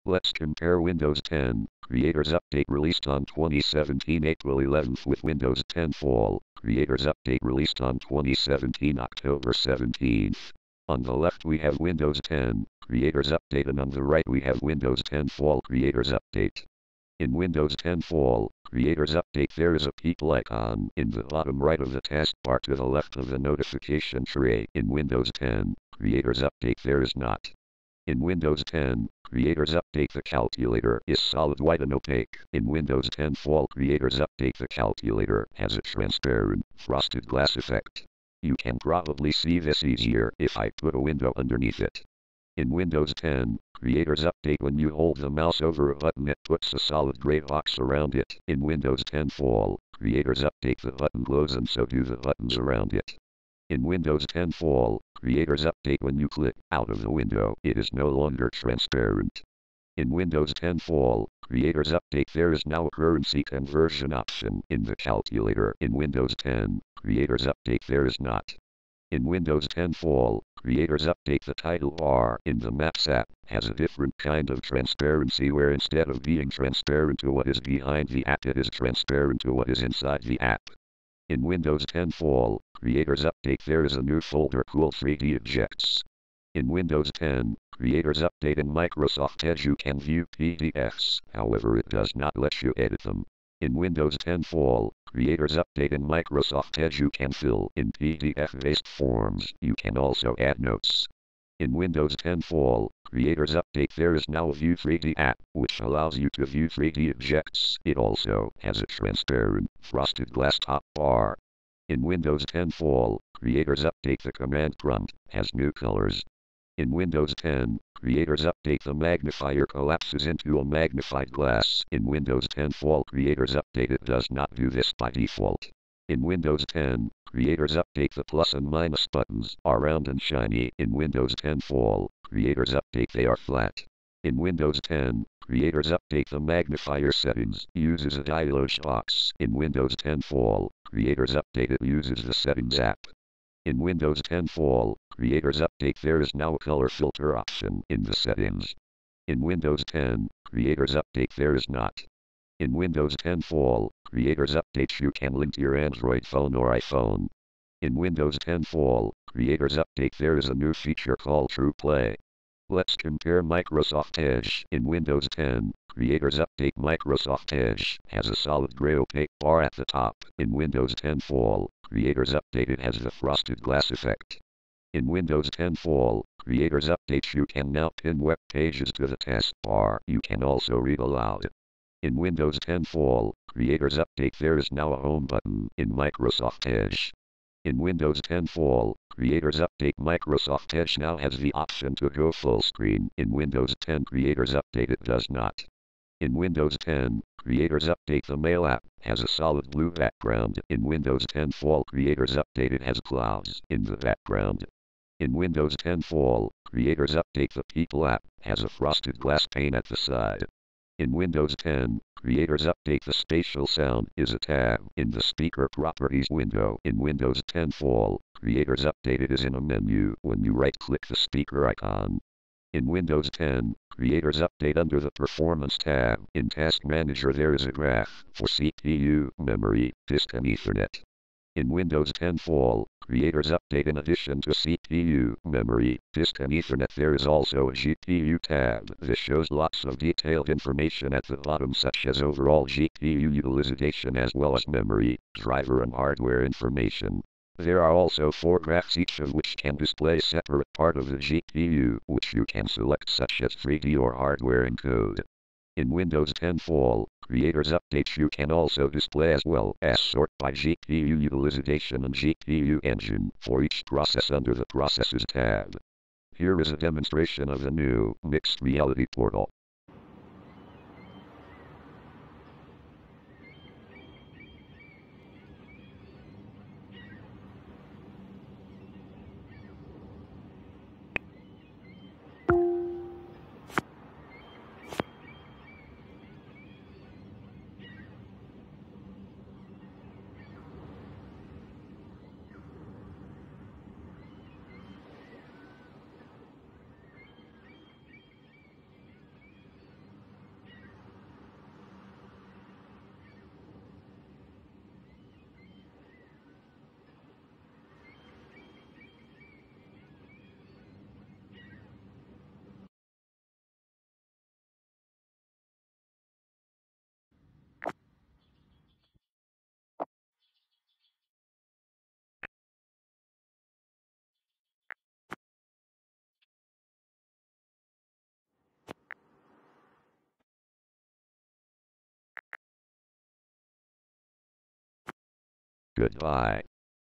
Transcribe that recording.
Let's compare Windows 10 Creators Update released on 2017 April 11th with Windows 10 Fall Creators Update released on 2017 October 17th. On the left we have Windows 10 Creators Update and on the right we have Windows 10 Fall Creators Update. In Windows 10 Fall Creators Update there is a people icon in the bottom right of the taskbar to the left of the notification tray. In Windows 10 Creators Update there is not. In Windows 10 Creators Update the calculator is solid white and opaque. In Windows 10 Fall Creators Update the calculator has a transparent, frosted glass effect. You can probably see this easier if I put a window underneath it. In Windows 10 Creators Update when you hold the mouse over a button it puts a solid gray box around it. In Windows 10 Fall Creators Update the button glows and so do the buttons around it. In Windows 10 Fall Creators Update when you click out of the window it is no longer transparent. In Windows 10 Fall Creators Update there is now a currency conversion option in the calculator. In Windows 10 Creators Update there is not. In Windows 10 Fall Creators Update the title bar in the Maps app has a different kind of transparency where instead of being transparent to what is behind the app it is transparent to what is inside the app. In Windows 10 Fall Creators Update there is a new folder called 3D Objects. In Windows 10 Creators Update in Microsoft Edge you can view PDFs, however it does not let you edit them. In Windows 10 Fall Creators Update in Microsoft Edge you can fill in PDF-based forms. You can also add notes. In Windows 10 Fall Creators Update there is now a View 3D app, which allows you to view 3D objects. It also has a transparent, frosted glass top bar. In Windows 10 Fall Creators Update the command prompt has new colors. In Windows 10 Creators Update the magnifier collapses into a magnified glass. In Windows 10 Fall Creators Update it does not do this by default. In Windows 10 Creators Update the plus and minus buttons are round and shiny. In Windows 10 Fall Creators Update they are flat. In Windows 10 Creators Update the magnifier settings uses a dialog box. In Windows 10 Fall Creators Update it uses the Settings app. In Windows 10 Fall Creators Update there is now a color filter option in the settings. In Windows 10 Creators Update there is not. In Windows 10 Fall Creators Update you can link your Android phone or iPhone. In Windows 10 Fall Creators Update there is a new feature called TruePlay. Let's compare Microsoft Edge. In Windows 10 Creators Update Microsoft Edge has a solid gray opaque bar at the top. In Windows 10 Fall Creators Update it has the frosted glass effect. In Windows 10 Fall Creators Update you can now pin web pages to the taskbar. You can also read aloud. In Windows 10 Fall Creators Update there is now a home button in Microsoft Edge. In Windows 10 Fall Creators Update Microsoft Edge now has the option to go full screen. In Windows 10 Creators Update it does not. In Windows 10 Creators Update the Mail app has a solid blue background. In Windows 10 Fall Creators Update it has clouds in the background. In Windows 10 Fall Creators Update the People app has a frosted glass pane at the side. In Windows 10 Creators Update the Spatial sound is a tab in the Speaker Properties window. In Windows 10 Fall Creators Update it is in a menu when you right-click the speaker icon. In Windows 10 Creators Update under the Performance tab in Task Manager there is a graph for CPU, memory, disk and Ethernet. In Windows 10 Fall Creators Update in addition to CPU, memory, disk and Ethernet there is also a GPU tab. This shows lots of detailed information at the bottom such as overall GPU utilization as well as memory, driver and hardware information. There are also 4 graphs each of which can display a separate part of the GPU which you can select such as 3D or hardware encode. In Windows 10 Fall Creators Update you can also display as well as sort by GPU utilization and GPU engine for each process under the Processes tab. Here is a demonstration of the new Mixed Reality Portal. Goodbye.